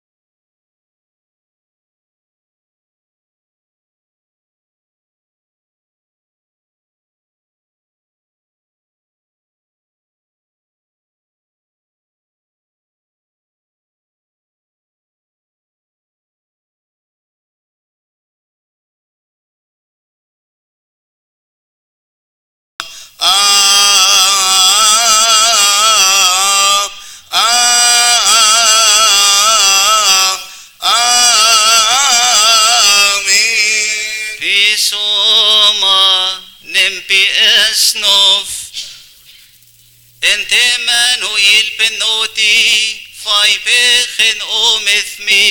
Emanuel penoti fai bechen omithmi.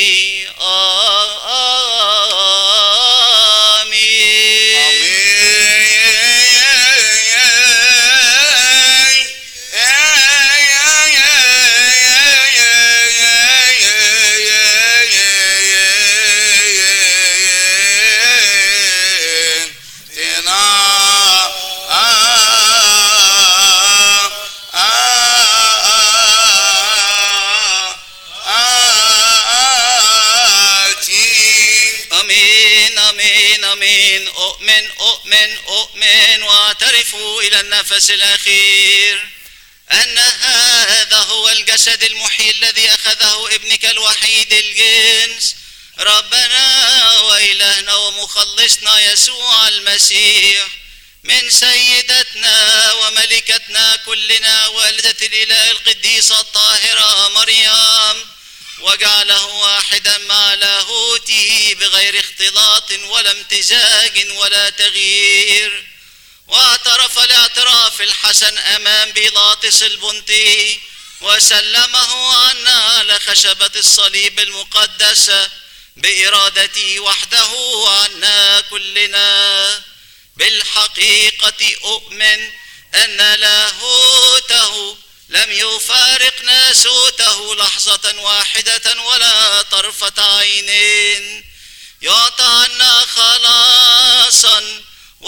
أؤمن وأعترف إلى النفس الأخير أن هذا هو الجسد المحيي الذي أخذه ابنك الوحيد الجنس ربنا وإلهنا ومخلصنا يسوع المسيح من سيدتنا وملكتنا كلنا والدة الإله القديسة الطاهرة مريم، وجعله واحدا مع لاهوته بغير اختلاط ولا امتزاج ولا تغيير، واعترف الاعتراف الحسن أمام بيلاطس البنطي وسلمه عنا على خشبة الصليب المقدسة بإرادته وحده عنا كلنا. بالحقيقة أؤمن أن لاهوته لم يفارق ناسوته لحظة واحدة ولا طرفة عين، يعطى عنا خلاصا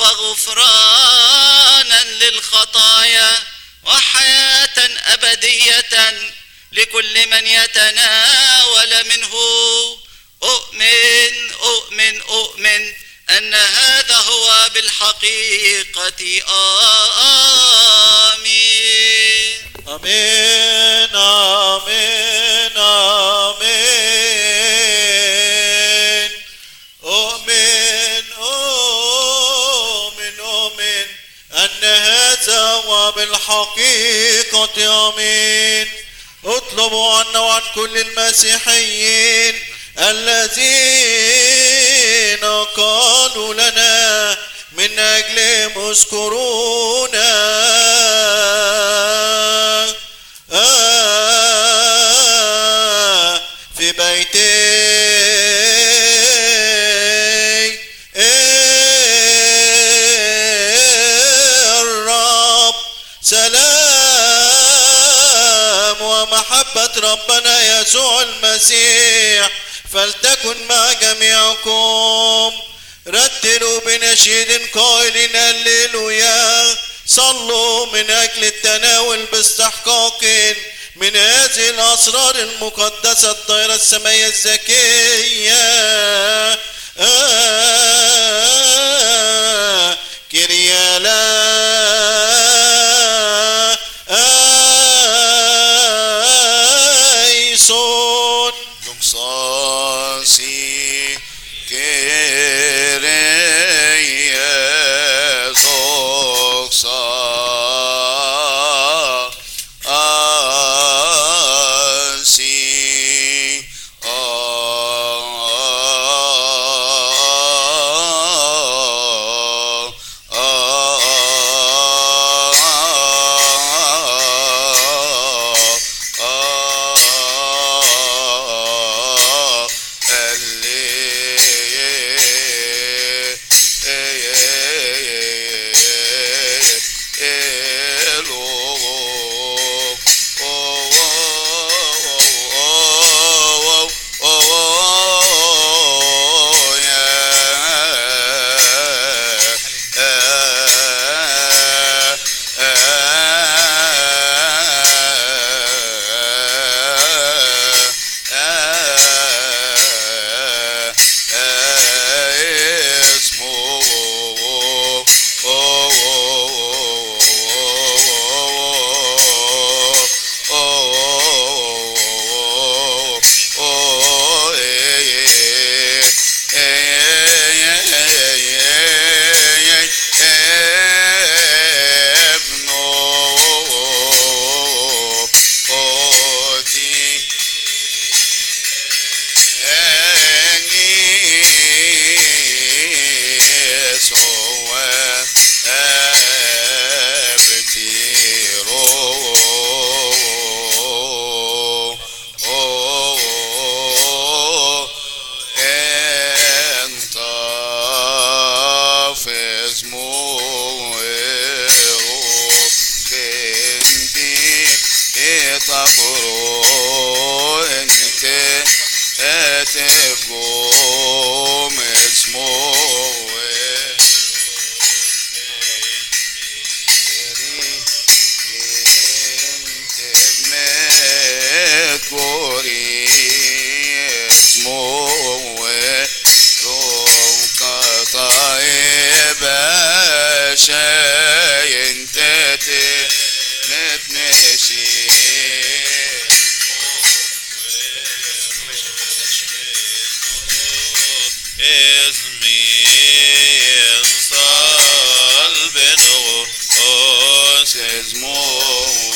وغفرانا للخطايا وحياة أبدية لكل من يتناول منه. أؤمن أن هذا هو بالحقيقة. آمين. آمين آمين آمين. أؤمن أن هذا هو بالحقيقة. آمين. اطلبوا عنا وعن كل المسيحيين الذين قالوا لنا من أجلهم اذكرونا في بيتي الرب. سلام ومحبة ربنا يسوع المسيح فلتكن مع جميعكم. رتلوا بنشيد قائلين هللويا. صلوا من أجل التناول باستحقاق من هذه الأسرار المقدسة الطاهرة السماوية الزكية. كريالا أيسون لمصاصي كيريا سوكسا آسي صبرو انت اتبقوم اسمه كوري اسمه روك طيب شاي انت متنشي اسمي صلب نغوص اسمه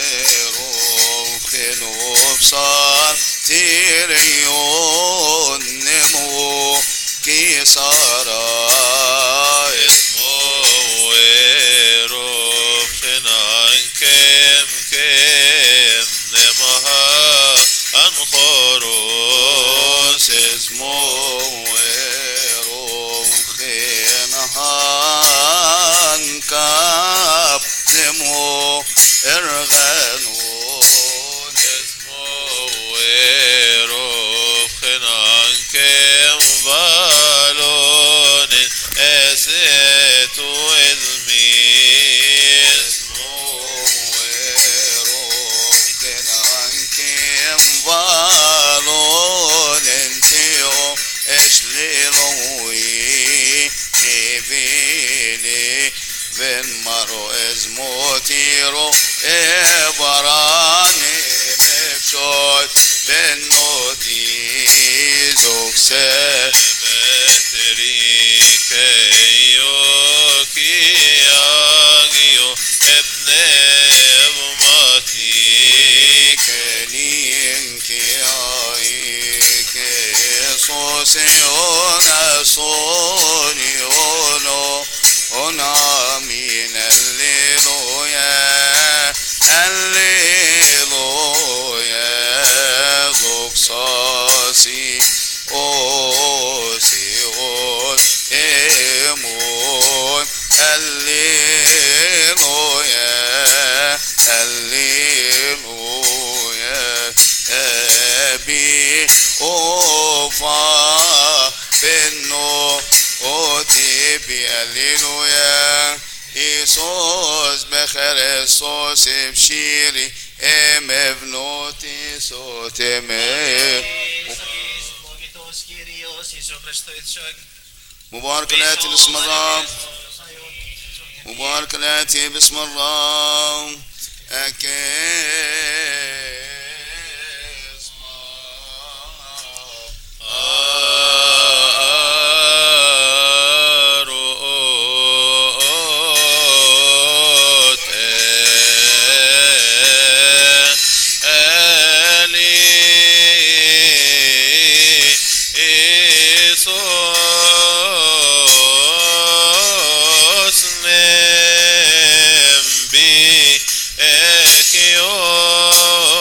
وبصار تيريون نمو كي صارا اسمه ويروفنا كم نمها أنخروس اسمه ويروفنا انكاب نمو ارغنون كم بالون أسيت وإذمير كم بالون انتيو اشليلوي نبيني بن مرو ازموتيرو ابراني بشوت بن نوتي زوكسه بتريكيو كياغيو ابن ابماتي كنين كياي كيسوسيون سونيونو هنا من الليلويا الليلويا زوكساسي أوسيون إيمون الليلويا الليلويا أبي أوفا بنو أوتي الليلويا إيسوس بخرسوس بشيري ام ابنوتي صوتي مبارك الآتي باسم الرب مبارك الآتي باسم الرب Ekio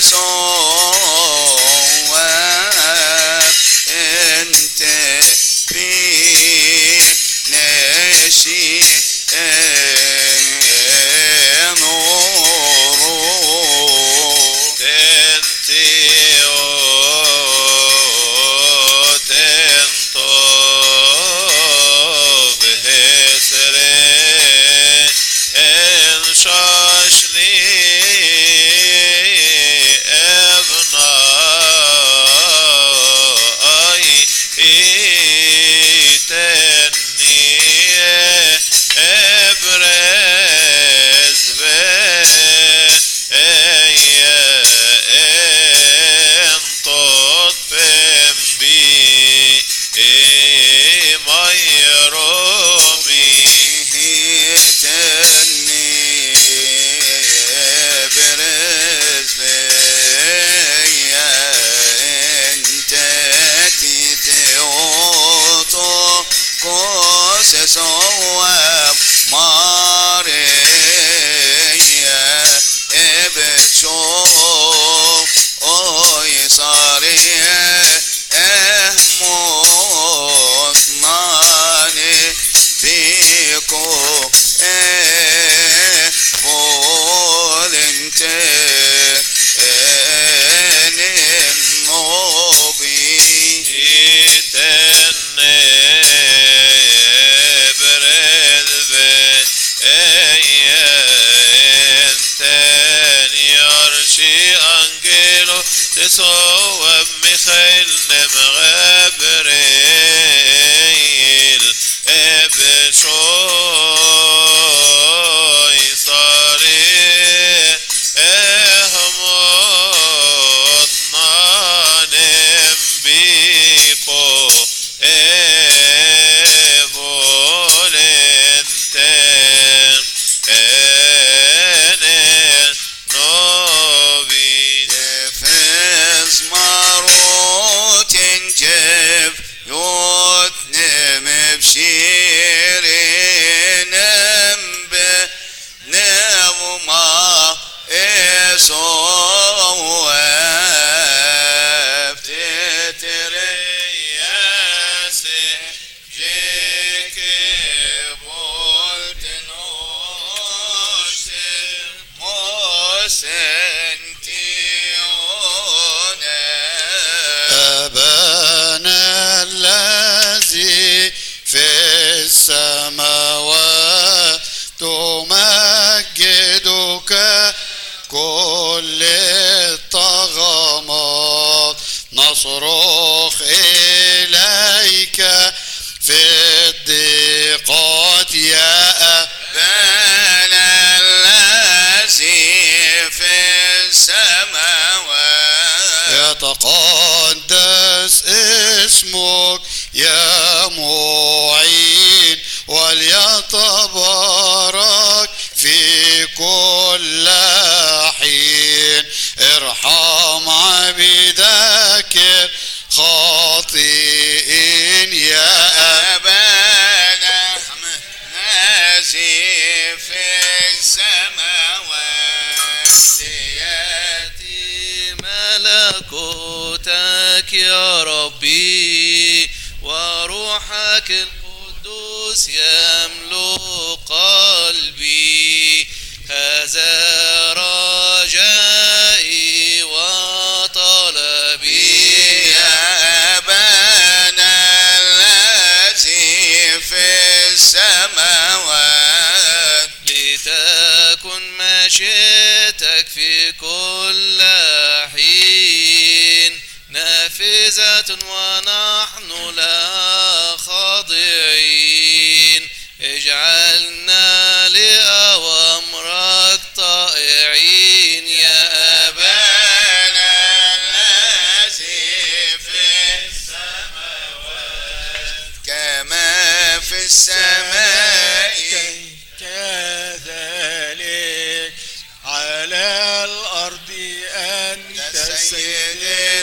صواب انت في نشي نور صواب ماريا ابتشوف اوي صاريه اهموت ناني بيكو بول انت النوبي تصوب ميخائيل نمغبريل ابشوي صاري اهموت نانم بيبو ايبولنتن انن نوبي دفز ماروت جيب يوتنم بشيرين بنوما إصواب تترياسي جيك بولت نوشتر موسنتيونا أبانا الذي في السماوات تمجدك كل الطغمات نصرخ إليك في الضيقات يا أبانا الذي في السماوات يتقدس اسمك يا معين وليتبارك في كل حين ارحم عبيدك خاطئين يا أبانا الذي في السماوات يأتي ملكوتك يا ربي وروحك القدوس يملأ قلبي هذا رجائي وطلبي يا أبانا الذي في السماوات لتكن مشيئتك في كل حين نافذة ونحن لها خاضعين اجعلنا لأوامرك طائعين يا أبانا الذي في السماوات كما في السماء كذلك على الأرض أنت سيد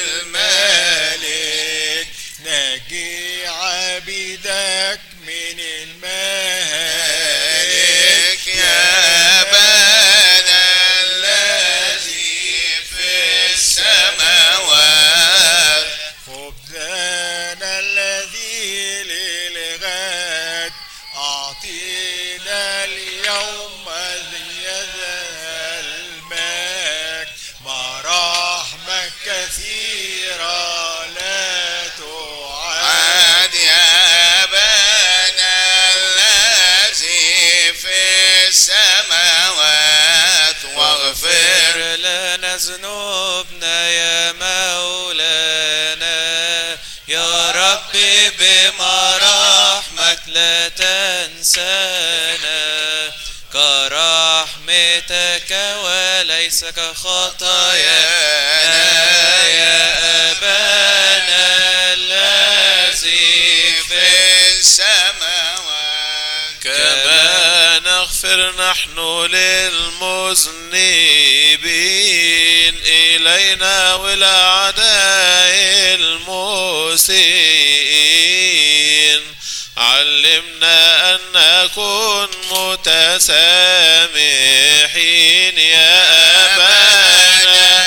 الملك نجي عبيدك من المهالك يا أبانا الذي في بمراحمك لا تنسانا كرحمتك وليس كخطايانا يا أبانا الذي في السماوات كما نغفر نحن للمذنبين إلينا والأعداء المسيئين علمنا أن نكون متسامحين يا أبانا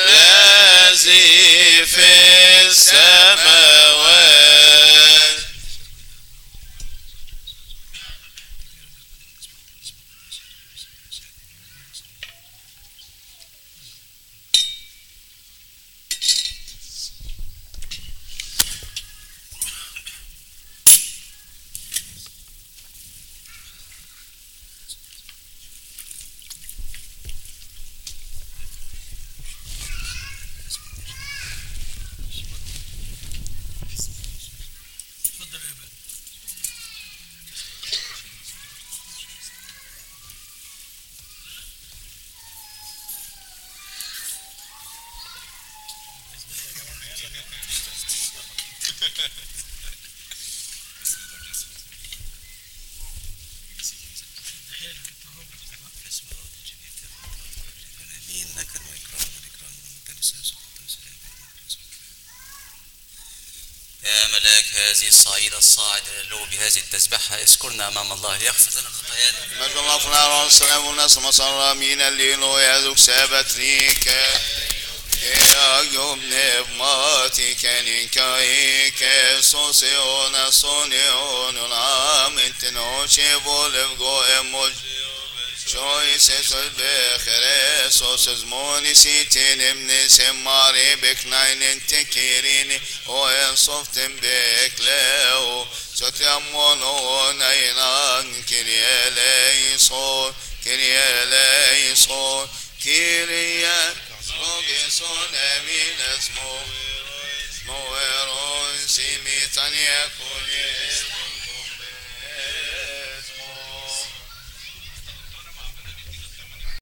الذي في السماوات. يا ملاك هذه الصعيدة الصاعد له بهذه التسبحة اذكرنا أمام الله ليغفر لنا خطايانا. مجد الله فنعرى السلام والناس مصر من الليل ويذوق سابت ريكا يا يوم نبماتي كنكايك سوسيون سونيون العام تنوشي بولفقو اموج شوي سيسل بخير سوس زموني سيتين من سماري بكناين تكيريني وين صفتن بكلاو ستيمونو نينان كريا ليسون كريا ليسون كريا روغيسون امين اسمو مويرون سيميتان يكون